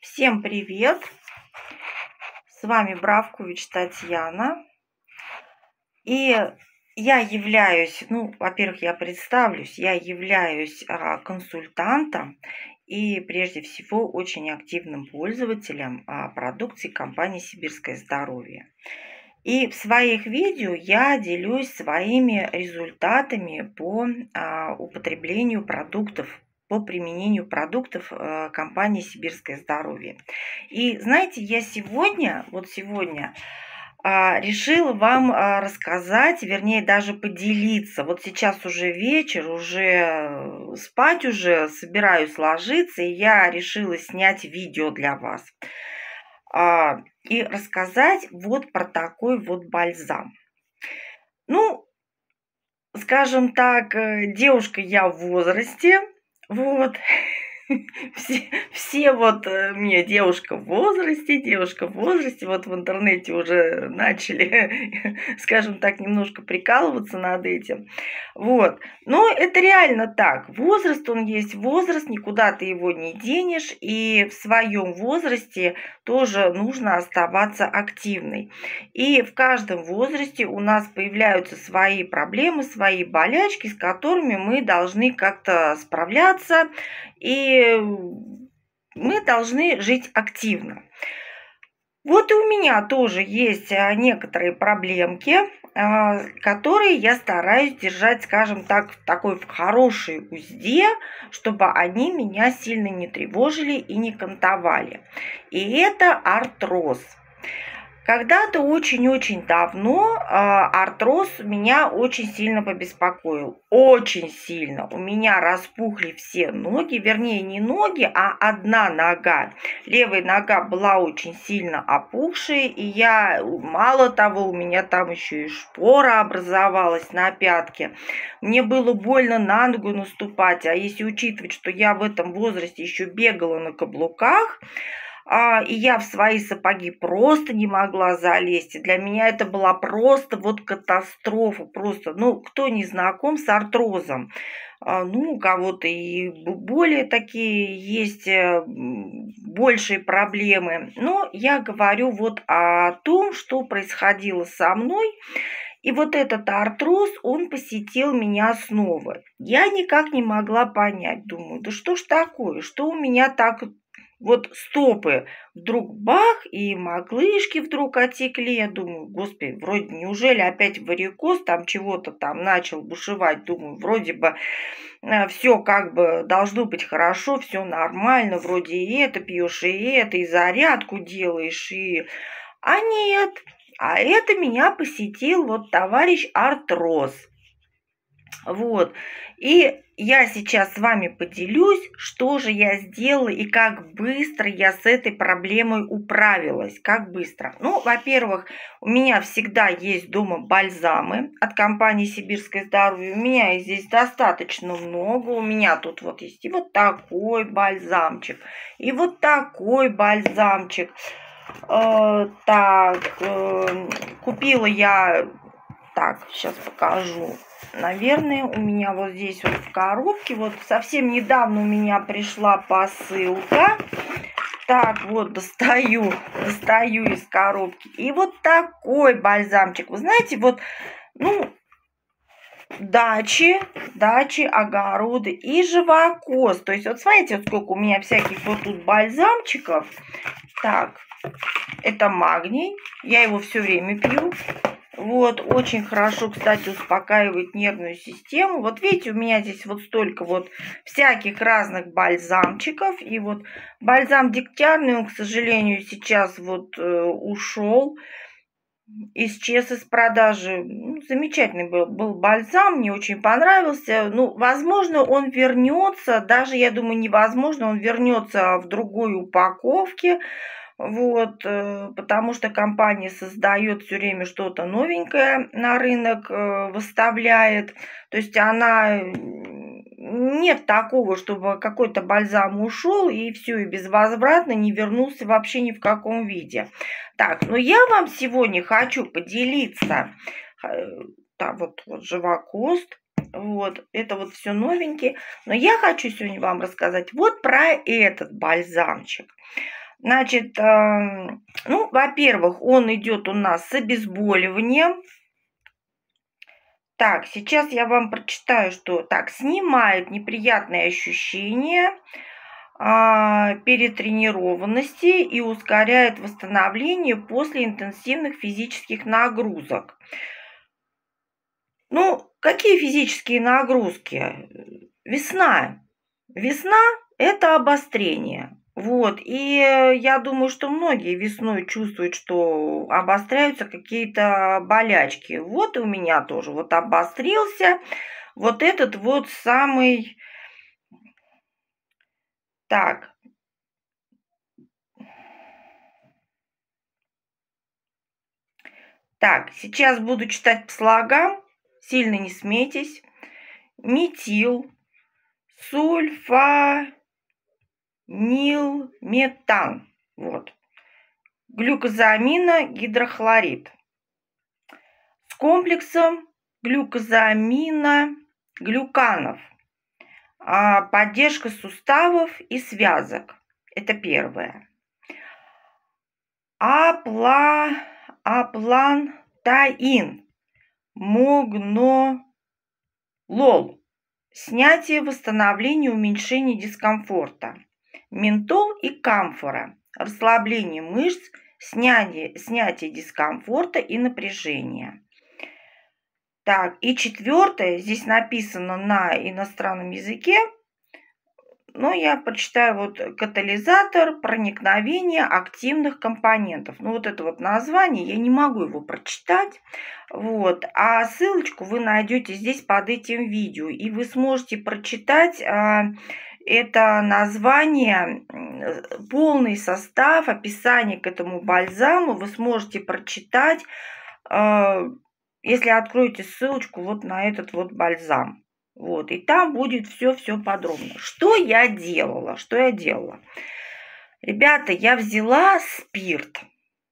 Всем привет! С вами Бравкович Татьяна. И я являюсь, во-первых, я представлюсь, я являюсь консультантом и прежде всего очень активным пользователем продукции компании «Сибирское здоровье». И в своих видео я делюсь своими результатами по употреблению продуктов, по применению продуктов компании «Сибирское здоровье». И знаете, я сегодня решила вам рассказать, вернее, даже поделиться. Вот сейчас уже вечер, уже спать уже собираюсь ложиться, и я решила снять видео для вас и рассказать вот про такой вот бальзам. Ну, скажем так, девушка я в возрасте, вот. Все вот мне девушка в возрасте, вот в интернете уже начали, скажем так, немножко прикалываться над этим. Вот. Но это реально так. Возраст, он есть возраст, никуда ты его не денешь, и в своем возрасте тоже нужно оставаться активной. И в каждом возрасте у нас появляются свои проблемы, свои болячки, с которыми мы должны как-то справляться, и мы должны жить активно. Вот и у меня тоже есть некоторые проблемки, которые я стараюсь держать, скажем так, в такой хорошей узде, чтобы они меня сильно не тревожили и не кантовали. И это артроз. Когда-то очень-очень давно артроз меня очень сильно побеспокоил. Очень сильно. У меня распухли все ноги, вернее, не ноги, а одна нога. Левая нога была очень сильно опухшая, и мало того, у меня там еще и шпора образовалась на пятке. Мне было больно на ногу наступать, а если учитывать, что я в этом возрасте еще бегала на каблуках, и я в свои сапоги просто не могла залезть. И для меня это была просто вот катастрофа. Просто, кто не знаком с артрозом, у кого-то и более такие есть большие проблемы. Но я говорю вот о том, что происходило со мной. И вот этот артроз, он посетил меня снова. Я никак не могла понять. Думаю, да что ж такое, что у меня так... Вот стопы вдруг бах, и маглышки вдруг отекли. Я думаю, господи, вроде неужели опять варикоз, там чего-то там начал бушевать. Думаю, вроде бы все как бы должно быть хорошо, все нормально. Вроде и это пьешь, и это, и зарядку делаешь, и... А нет, а это меня посетил вот товарищ артроз. Вот. И я сейчас с вами поделюсь, что же я сделала и как быстро я с этой проблемой управилась. Как быстро. Во-первых, у меня всегда есть дома бальзамы от компании «Сибирское здоровье». У меня их здесь достаточно много. У меня тут вот есть и вот такой бальзамчик, и вот такой бальзамчик. Купила я... Так, сейчас покажу. Наверное, у меня вот здесь вот в коробке, вот совсем недавно у меня пришла посылка. Так, вот достаю из коробки. И вот такой бальзамчик. Вы знаете, вот, дачи, огороды и живокоз. То есть, вот смотрите, вот сколько у меня всяких вот тут бальзамчиков. Так, это магний. Я его все время пью. Вот, очень хорошо, кстати, успокаивает нервную систему. Вот видите, у меня здесь вот столько вот всяких разных бальзамчиков. И вот бальзам дегтярный, он, к сожалению, сейчас вот ушел, исчез из продажи. Замечательный был бальзам, мне очень понравился. Возможно, он вернется, даже, я думаю, невозможно, он вернется в другой упаковке. Вот, потому что компания создает все время что-то новенькое на рынок, выставляет. То есть нет такого, чтобы какой-то бальзам ушел и все, и безвозвратно не вернулся вообще ни в каком виде. Так, я вам сегодня хочу поделиться. Вот живокост. Вот, это вот все новенькие. Но я хочу сегодня вам рассказать вот про этот бальзамчик. Значит, ну, во-первых, он идет у нас с обезболиванием. Так, сейчас я вам прочитаю, что так, снимает неприятные ощущения, перетренированности и ускоряет восстановление после интенсивных физических нагрузок. Ну, какие физические нагрузки? Весна. Весна– это обострение. Вот, и я думаю, что многие весной чувствуют, что обостряются какие-то болячки. Вот и у меня тоже вот обострился вот этот вот самый... Так, сейчас буду читать по слогам, сильно не смейтесь. Метил, сульфанилметан. Вот. Глюкозаминогидрохлорид. С комплексом глюкозаминоглюканов. Поддержка суставов и связок. Это первое. Аплантаин. Могнолол. Снятие, восстановление, уменьшение дискомфорта. Ментол и камфора. Расслабление мышц, снятие дискомфорта и напряжения. Так, и четвертое, здесь написано на иностранном языке, но я прочитаю вот катализатор проникновения активных компонентов. Ну вот это вот название, я не могу его прочитать. Вот, а ссылочку вы найдете здесь под этим видео, и вы сможете прочитать это название, полный состав, описание к этому бальзаму вы сможете прочитать, если откроете ссылочку вот на этот вот бальзам. Вот, и там будет все подробно. Что я делала? Ребята, я взяла спирт.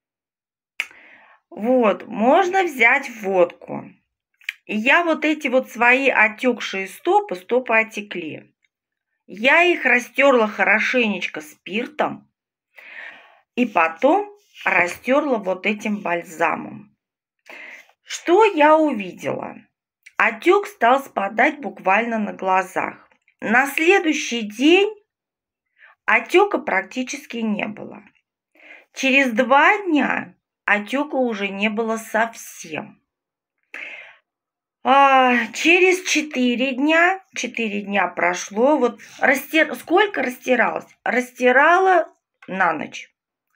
Вот, можно взять водку. И я вот эти вот свои отекшие стопы отекли. Я их растерла хорошенечко спиртом и потом растерла вот этим бальзамом. Что я увидела? Отек стал спадать буквально на глазах. На следующий день отека практически не было. Через 2 дня отека уже не было совсем. Через 4 дня прошло. Вот сколько растиралась? Растирала на ночь.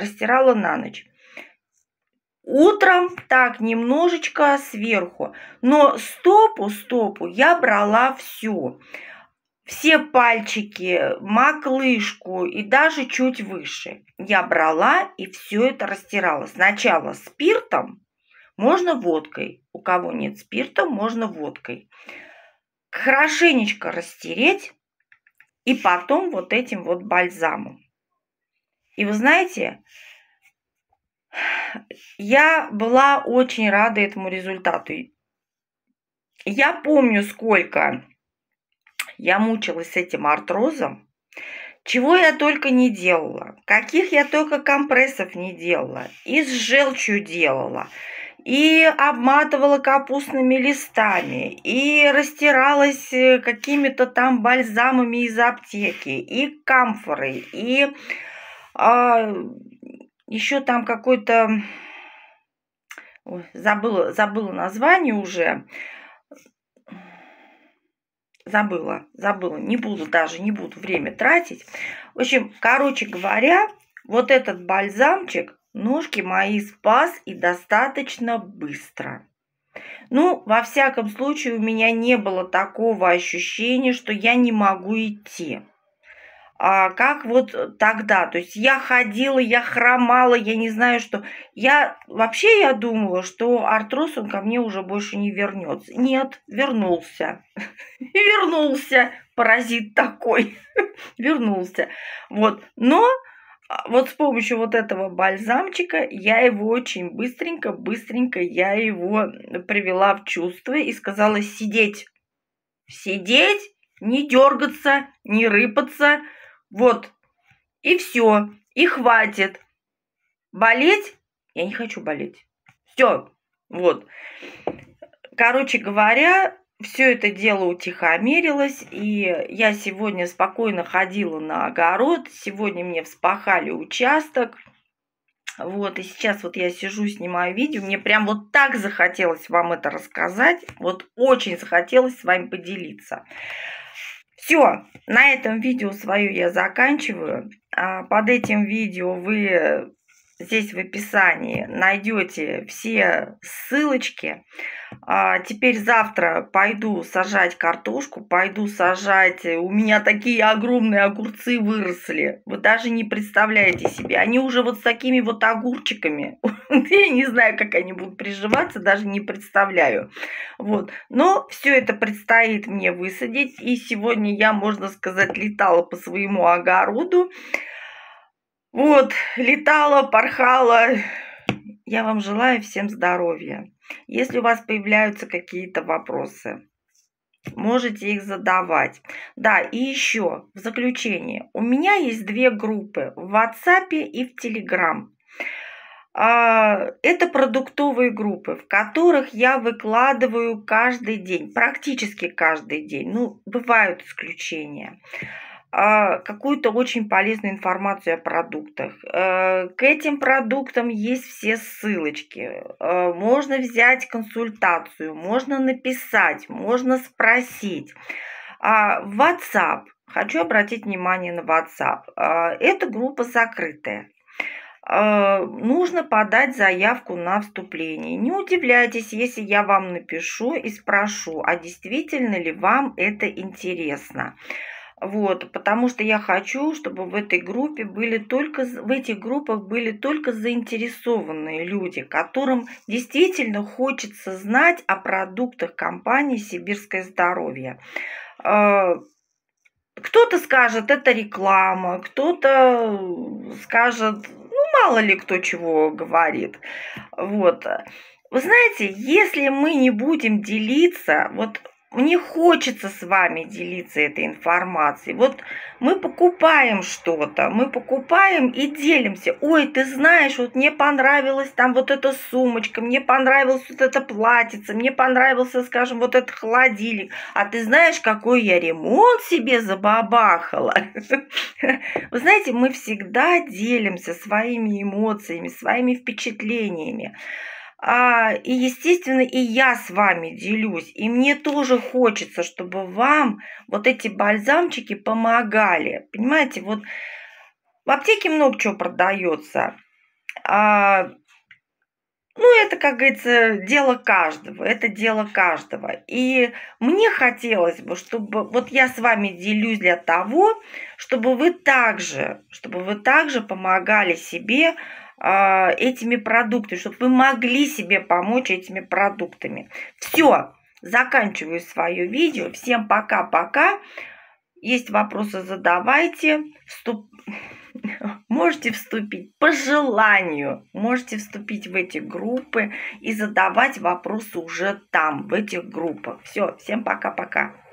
Утром так немножечко сверху, но стопу я брала все пальчики, маклышку и даже чуть выше. Я брала и все это растирала. Сначала спиртом, можно водкой. У кого нет спирта, можно водкой. Хорошенечко растереть и потом вот этим вот бальзамом. И вы знаете, я была очень рада этому результату. Я помню, сколько я мучилась с этим артрозом, чего я только не делала, каких я только компрессов не делала, и с желчью делала, и обматывала капустными листами, и растиралась какими-то там бальзамами из аптеки, и камфорой, и еще там какой-то, забыла название уже, забыла, не буду время тратить. В общем, короче говоря, вот этот бальзамчик ножки мои спас и достаточно быстро. Ну, во всяком случае, у меня не было такого ощущения, что я не могу идти. Как вот тогда. То есть я ходила, я хромала, я не знаю, что. Я думала, что артроз, он ко мне уже больше не вернется. Нет, вернулся. Вернулся, паразит такой. Вернулся. Вот. Но вот с помощью вот этого бальзамчика я его очень быстренько я его привела в чувство и сказала сидеть. Сидеть, не дергаться, не рыпаться. Вот. И все. и хватит. Болеть? Я не хочу болеть. Все, вот. Короче говоря, все это дело утихомирилось, и я сегодня спокойно ходила на огород, сегодня мне вспахали участок, вот, и сейчас вот я сижу, снимаю видео, мне прям вот так захотелось вам это рассказать, вот очень захотелось с вами поделиться. Все, на этом видео свое я заканчиваю. Под этим видео вы здесь в описании найдете все ссылочки. Теперь завтра пойду сажать картошку, пойду сажать. У меня такие огромные огурцы выросли. Вы даже не представляете себе. Они уже вот с такими вот огурчиками. Я не знаю, как они будут приживаться, даже не представляю. Вот. Но все это предстоит мне высадить. И сегодня я, можно сказать, летала по своему огороду. Вот, летала, порхала. Я вам желаю всем здоровья. Если у вас появляются какие-то вопросы, можете их задавать. Да, и еще в заключение. У меня есть 2 группы в WhatsApp и в Telegram. Это продуктовые группы, в которых я выкладываю каждый день, практически каждый день. Ну, бывают исключения. Какую-то очень полезную информацию о продуктах. К этим продуктам есть все ссылочки. Можно взять консультацию, можно написать, можно спросить. В WhatsApp, хочу обратить внимание на WhatsApp, эта группа закрытая. Нужно подать заявку на вступление. Не удивляйтесь, если я вам напишу и спрошу, а действительно ли вам это интересно. Вот, потому что я хочу, чтобы в этих группах были только заинтересованные люди, которым действительно хочется знать о продуктах компании «Сибирское здоровье». Кто-то скажет, это реклама, кто-то скажет, ну, мало ли кто чего говорит. Вот. Вы знаете, если мы не будем делиться, вот мне хочется с вами делиться этой информацией. Вот мы покупаем что-то, мы покупаем и делимся. Ой, ты знаешь, вот мне понравилась там вот эта сумочка, мне понравилась вот эта платьице, мне понравился, скажем, вот этот холодильник. А ты знаешь, какой я ремонт себе забабахала? Вы знаете, мы всегда делимся своими эмоциями, своими впечатлениями. И, естественно, и я с вами делюсь. И мне тоже хочется, чтобы вам вот эти бальзамчики помогали. Понимаете, вот в аптеке много чего продается. Ну, это, как говорится, дело каждого. Это дело каждого. И мне хотелось бы, чтобы вот я с вами делюсь для того, чтобы вы также помогали себе этими продуктами, чтобы вы могли себе помочь этими продуктами. Все, заканчиваю свое видео. Всем пока-пока. Есть вопросы, задавайте. Можете вступить по желанию. Можете вступить в эти группы и задавать вопросы уже там, в этих группах. Все, всем пока-пока.